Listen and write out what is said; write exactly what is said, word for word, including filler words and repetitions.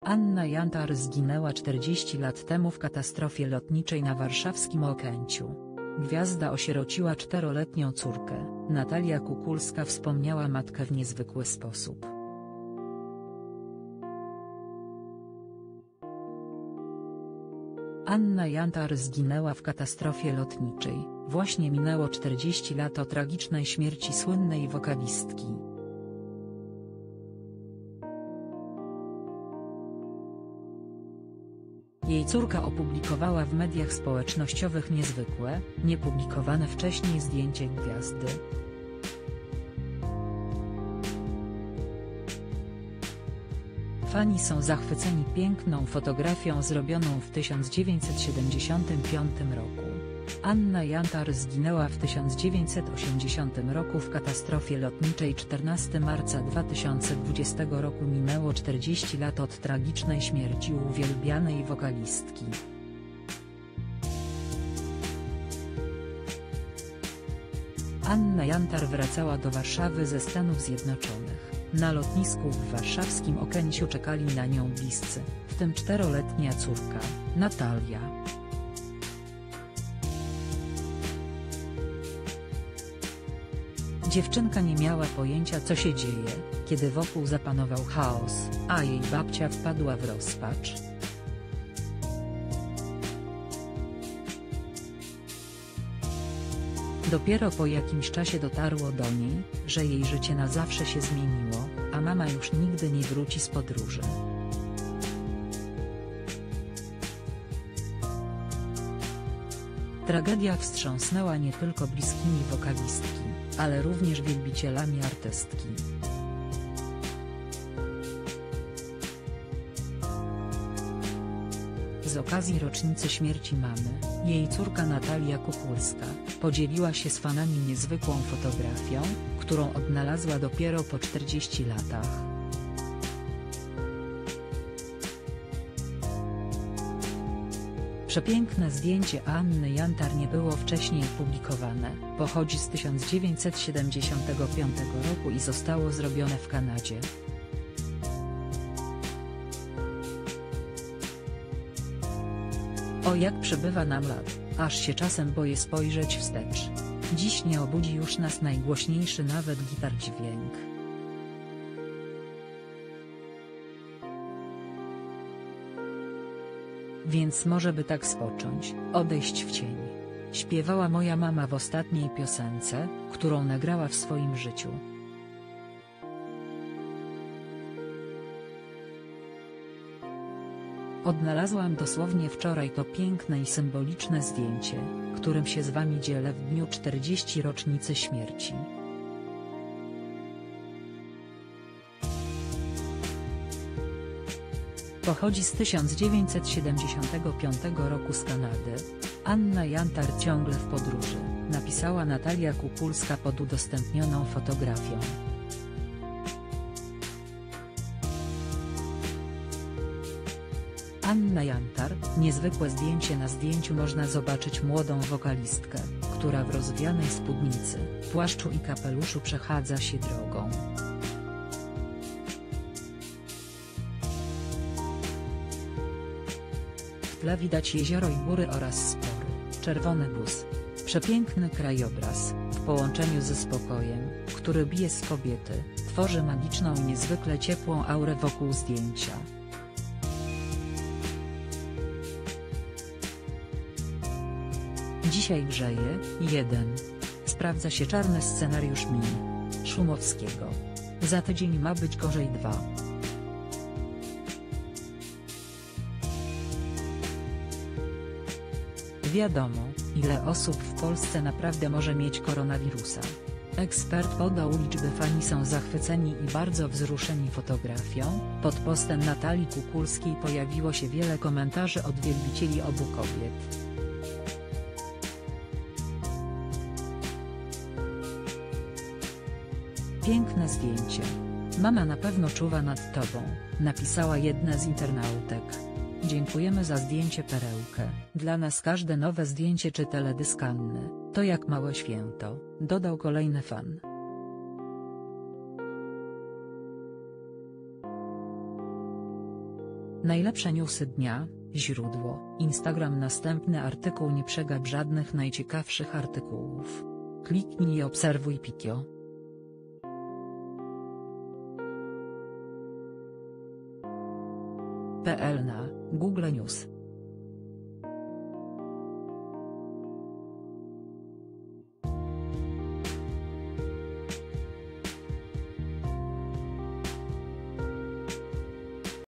Anna Jantar zginęła czterdzieści lat temu w katastrofie lotniczej na warszawskim Okęciu. Gwiazda osierociła czteroletnią córkę. Natalia Kukulska wspomniała matkę w niezwykły sposób. Anna Jantar zginęła w katastrofie lotniczej. Właśnie minęło czterdzieści lat od tragicznej śmierci słynnej wokalistki. Jej córka opublikowała w mediach społecznościowych niezwykłe, niepublikowane wcześniej zdjęcie gwiazdy. Fani są zachwyceni piękną fotografią zrobioną w tysiąc dziewięćset siedemdziesiątym piątym roku. Anna Jantar zginęła w tysiąc dziewięćset osiemdziesiątym roku w katastrofie lotniczej. czternastego marca dwa tysiące dwudziestego roku minęło czterdzieści lat od tragicznej śmierci uwielbianej wokalistki. Anna Jantar wracała do Warszawy ze Stanów Zjednoczonych. Na lotnisku w warszawskim Okęciu czekali na nią bliscy, w tym czteroletnia córka, Natalia. Dziewczynka nie miała pojęcia, co się dzieje, kiedy wokół zapanował chaos, a jej babcia wpadła w rozpacz. Dopiero po jakimś czasie dotarło do niej, że jej życie na zawsze się zmieniło, a mama już nigdy nie wróci z podróży. Tragedia wstrząsnęła nie tylko bliskimi wokalistki, ale również wielbicielami artystki. Z okazji rocznicy śmierci mamy, jej córka Natalia Kukulska podzieliła się z fanami niezwykłą fotografią, którą odnalazła dopiero po czterdziestu latach. Przepiękne zdjęcie Anny Jantar nie było wcześniej publikowane, pochodzi z tysiąc dziewięćset siedemdziesiątego piątego roku i zostało zrobione w Kanadzie. O, jak przybywa nam lat, aż się czasem boję spojrzeć wstecz. Dziś nie obudzi już nas najgłośniejszy nawet gitar dźwięk. Więc może by tak spocząć, odejść w cień. Śpiewała moja mama w ostatniej piosence, którą nagrała w swoim życiu. Odnalazłam dosłownie wczoraj to piękne i symboliczne zdjęcie, którym się z wami dzielę w dniu czterdziestej rocznicy śmierci. Pochodzi z tysiąc dziewięćset siedemdziesiątego piątego roku z Kanady. Anna Jantar ciągle w podróży, napisała Natalia Kukulska pod udostępnioną fotografią. Anna Jantar, niezwykłe zdjęcie. Na zdjęciu można zobaczyć młodą wokalistkę, która w rozwianej spódnicy, płaszczu i kapeluszu przechadza się drogą. W tle widać jezioro i góry oraz spory, czerwony bus. Przepiękny krajobraz, w połączeniu ze spokojem, który bije z kobiety, tworzy magiczną i niezwykle ciepłą aurę wokół zdjęcia. Dzisiaj grzeje. jeden. Sprawdza się czarny scenariusz min. Szumowskiego. Za tydzień ma być gorzej. dwa. Wiadomo, ile osób w Polsce naprawdę może mieć koronawirusa. Ekspert podał liczby. Fani są zachwyceni i bardzo wzruszeni fotografią. Pod postem Natalii Kukulskiej pojawiło się wiele komentarzy od wielbicieli obu kobiet. Piękne zdjęcie. Mama na pewno czuwa nad tobą, napisała jedna z internautek. Dziękujemy za zdjęcie, perełkę. Dla nas każde nowe zdjęcie czy teledysk Anny to jak małe święto, dodał kolejny fan. Najlepsze newsy dnia, źródło, Instagram. Następny artykuł. Nie przegap żadnych najciekawszych artykułów. Kliknij i obserwuj Pikio. kropka pe el na Google News.